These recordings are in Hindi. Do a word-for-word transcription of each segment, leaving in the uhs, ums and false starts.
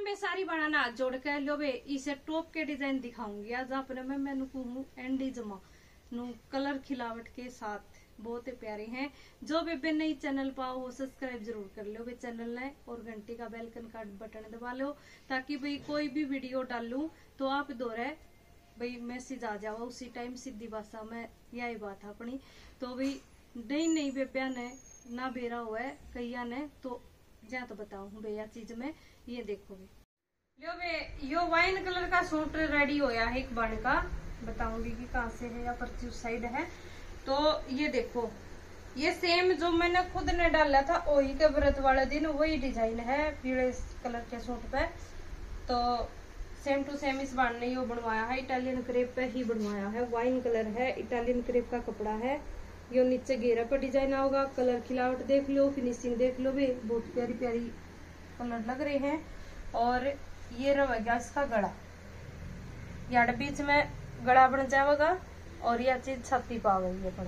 मैं सारी बनाना जोड़ के लो बे इसे टॉप के डिजाइन दिखाऊंगी आज अपने में मैंने कहूँ एंडी जमा नु कलर खिलावट के साथ बहुत ही प्यारे हैं। जो बेबे नई चैनल पाओ वो सब्सक्राइब जरूर कर लो बे चैनल ने और घंटी का बेलकन का बटन दबा लो ताकि भाई कोई भी वीडियो डालूं तो आप दोरे भाई मैसेज आ जाओ उसी टाइम। सीधी भाषा में यही बात है अपनी। तो भाई नई नई बेबिया ने ना बेरा हुआ है कैया ने तो जा तो बताऊ भैया चीज में ये देखो भी लो बे यो वाइन कलर का सूट रेडी होया है एक बन का बताऊंगी कि कहाँ से है या परची उस साइड है। तो ये देखो ये सेम जो मैंने खुद ने डाला था वही के व्रत वाले दिन वही डिजाइन है पीले कलर के सूट पे। तो सेम टू सेम इस बाण ने यो बनवाया है इटालियन क्रेप पे ही बनवाया है। वाइन कलर है इटालियन क्रेप का कपड़ा है। यो नीचे घेरा पे डिजाइन आओगा। कलर खिलावट देख लो फिनिशिंग देख लो भी बहुत प्यारी प्यारी कलर लग रहे हैं। और ये रहेगा इसका गला यार बीच में गला बन जाएगा और यह चीज छाती पा गई है।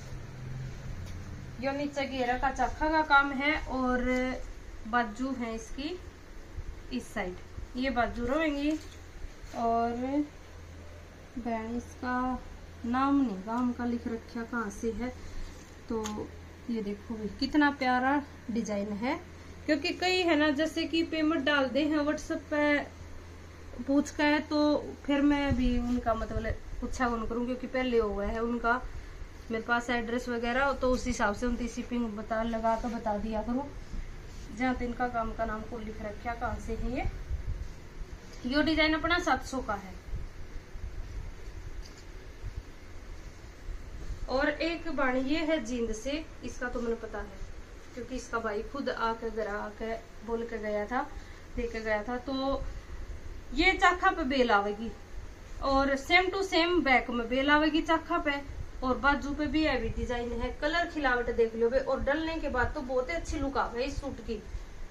यो नीचे घेरा का चक्का का काम है और बाजू है इसकी इस साइड ये बाजू रहेंगी। और बहन इसका नाम नहीं गांव का लिख रखा कहाँ से है। तो ये देखो भी कितना प्यारा डिजाइन है क्योंकि कई है ना जैसे कि पेमेंट डाल दे हैं व्हाट्सएप पे पूछ का है तो फिर मैं भी उनका मतलब पूछा कौन करूँ क्योंकि पहले हुआ है उनका मेरे पास एड्रेस वगैरह तो उस हिसाब से उनकी शिपिंग बता लगा कर बता दिया करूँ जहाँ तो इनका काम का नाम को लिख रखा कहाँ से है। ये यो डिजाइन अपना सात सौ का है। और एक बाण ये है जींद से इसका तो मुझे पता है क्योंकि इसका भाई खुद आके घर आके बोल के गया था दे के गया था। तो ये चाखा पे बेल आवेगी और सेम टू सेम बैक में बेल आवेगी चाखा पे और बाजू पे भी हैवी डिजाइन है। कलर खिलावट देख लो बे और डलने के बाद तो बहुत ही अच्छी लुक आ गई इस सूट की।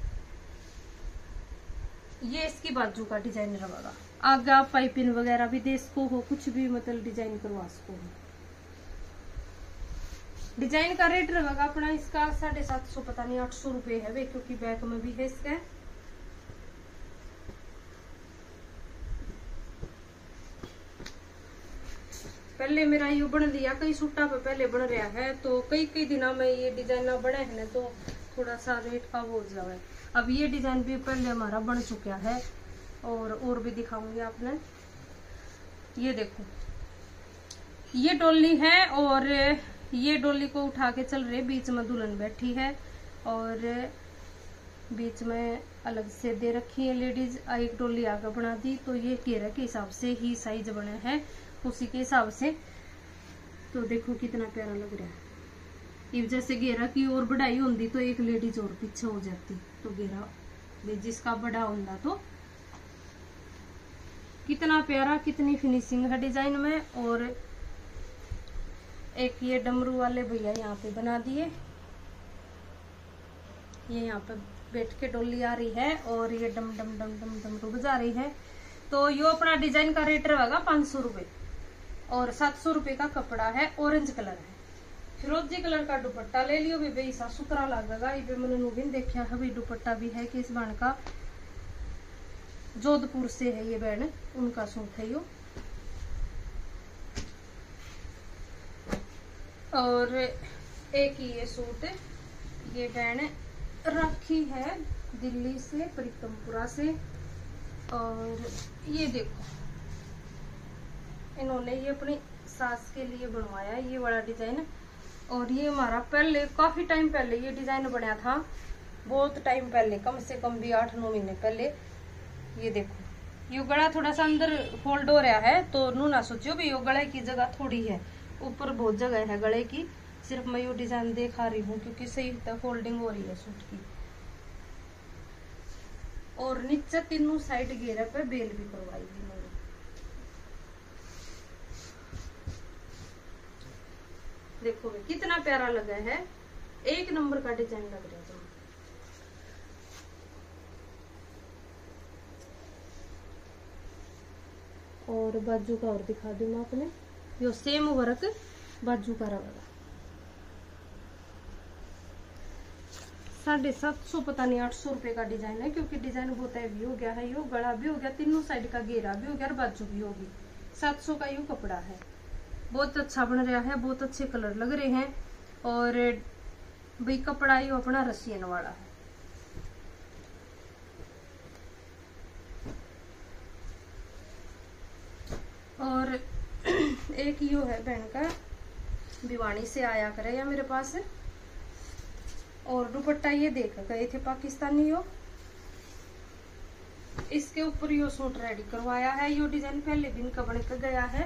ये इसकी बाजू का डिजाइन रहेगा। आगे आप पाइपिंग वगैरह भी दे सको हो कुछ भी मतलब डिजाइन करवा सको हो। डिजाइन का रेट रहेगा अपना इसका साढ़े सात सौ पता नहीं आठ सौ रुपये है वे क्योंकि बैक में भी है इसका। पहले मेरा ये बन लिया कई सूटा पे पहले बन रहा है तो कई कई दिनों में ये डिजाइन बने हैं तो थोड़ा सा रेट का हो जाए। अब ये डिजाइन भी पहले हमारा बन चुका है और और भी दिखाऊंगी आपने। ये देखो ये डोली है और ये डोली को उठा के चल रहे बीच में दुल्हन बैठी है और बीच में अलग से दे रखी है लेडीज। एक डोली आगे बना दी तो ये घेरा के हिसाब से ही साइज बने हैं उसी के हिसाब से। तो देखो कितना प्यारा लग रहा है। इस जैसे घेरा की और बढ़ाई होती तो एक लेडीज और पीछे हो जाती तो घेरा जिसका बड़ा होता तो कितना प्यारा कितनी फिनिशिंग है डिजाइन में। और एक ये डमरू वाले भैया यहाँ पे बना दिए ये यहाँ पे बैठ के डोली आ रही है और ये डम डम डम डम डमरू बजा रही है। तो यो अपना डिजाइन का रेट रहेगा पांच सौ रुपये और सात सौ रुपये का कपड़ा है। ऑरेंज कलर है फिरोजी कलर का दुपट्टा ले लियो भी बेसा सुतरा लगेगा। ये मैंने भी देखा है भी दुपट्टा भी है कि इस बहन का जोधपुर से है ये बहन उनका सूट है यो। और एक ये सूट ये बहन रखी है दिल्ली से परिक्रमपुरा से। और ये देखो इन्होंने ये अपनी सास के लिए बनवाया ये वाला डिजाइन। और ये हमारा पहले काफी टाइम पहले ये डिजाइन बनाया था बहुत टाइम पहले कम से कम भी आठ नौ महीने पहले। ये देखो यो गला थोड़ा सा अंदर फोल्ड हो रहा है तो नू ना सोचियो भी यो गले की जगह थोड़ी है ऊपर बहुत जगह है गले की। सिर्फ मैं यो डिजाइन दिखा रही हूँ क्योंकि सही फोल्डिंग हो रही है सूट की। और नीचे तीनों साइड घेरे पे बेल भी करवाई थी मैंने। देखो कितना प्यारा लगा है एक नंबर का डिजाइन लग रहा है। और बाजू का और दिखा दूं मैं आपने यो सेम वर्क बाजू का रहेगा। साढ़े सात सौ पता नहीं आठ सौ रुपए का डिजाइन है, क्योंकि डिजाइन बहुत हैवी हो गया है। यो गला भी हो गया, तीनों साइड का घेरा भी हो गया और बाजू भी होगी। सात सौ का यो कपड़ा है, बहुत अच्छा बन रहा है, बहुत अच्छे कलर लग रहे हैं। और भाई कपड़ा यो अपना रसियन वाला है। और एक यो है बहन का, भिवानी से आया करे या मेरे पास। और दुपट्टा ये देख गए थे पाकिस्तानी यो, इसके ऊपर यो सूट रेडी करवाया है। यो डिजाइन पहले दिन का बन के गया है,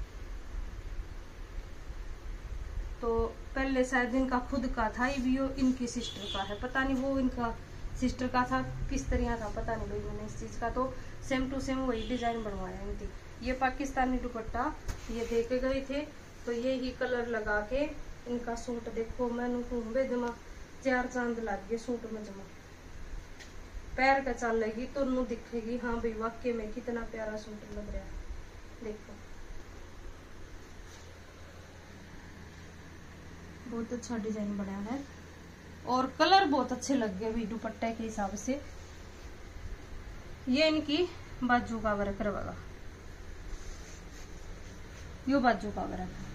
तो पहले शायद इनका खुद का था, ये भी यो इनकी सिस्टर का है। पता नहीं वो इनका सिस्टर का था किस तरह था, पता नहीं भाई मैंने इस चीज का। तो सेम टू सेम वही डिजाइन बनवाया इनकी। ये पाकिस्तानी दुपट्टा ये दे के गए थे, तो ये ही कलर लगा के इनका सूट देखो। मैंने घूमे जमा चार चांद लग गए सूट में जमा। पैर का चल लगी तो नू दिखेगी हाँ भाई वाकई में कितना प्यारा सूट लग रहा है। देखो बहुत अच्छा डिजाइन बना है और कलर बहुत अच्छे लग गए भाई दुपट्टे के हिसाब से। ये इनकी बाजू का वर्क रहेगा, यो बाजू का वर्क है,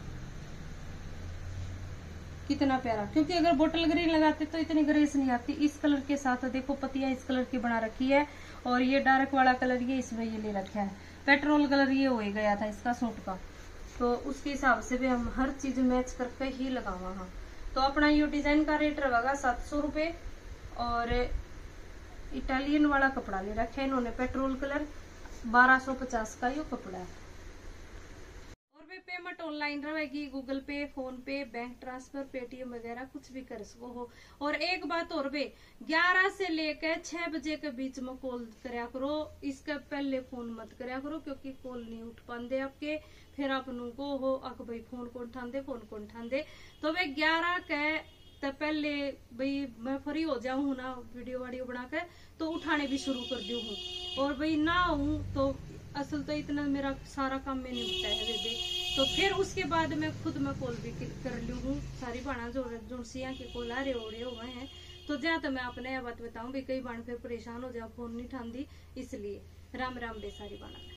कितना प्यारा। क्योंकि अगर बोतल ग्रीन लगाते तो इतनी ग्रेस नहीं आती। इस कलर के साथ देखो पतियां इस कलर की बना रखी है, और ये डार्क वाला कलर ये इसमें ये ले रखा है। पेट्रोल कलर ये हो गया था इसका सूट का, तो उसके हिसाब से भी हम हर चीज मैच करके ही लगावा। हाँ तो अपना ये डिजाइन का रेट रहेगा सात सौ रुपये। और इटालियन वाला कपड़ा ले रखा है इन्होंने, पेट्रोल कलर, बारह सौ पचास का ये कपड़ा है। पेमेंट ऑनलाइन रहेगी, Google pay, PhonePe, bank transfer, Paytm वगैरह कुछ भी कर सको हो। और एक बात और बे, ग्यारह से लेकर छह बजे के बीच में कॉल करया करो, इसके पहले फोन मत करया करो, क्योंकि कॉल नहीं उठ पाते आपके। फिर आप को हो अक भाई फोन कौन ठांदे फोन कौन ठांदे। तो वे ग्यारह के तो पहले भाई मैं फ्री हो जाऊं ना वीडियो वाडियो बनाकर, तो उठाने भी शुरू कर दू हूँ। और भाई ना हूँ तो असल तो इतना मेरा सारा काम में निपटा है बेबे, तो फिर उसके बाद मैं खुद मैं कॉल भी कर लू हूँ। सारी बाणा जो जुड़सिया के कॉल आ रहे ओड़े हुए हैं, तो जहाँ तो मैं अपने यह बात बताऊं भी कई बाण फिर परेशान हो जाओ फोन नहीं ठांदी, इसलिए राम राम बे सारी बाणा।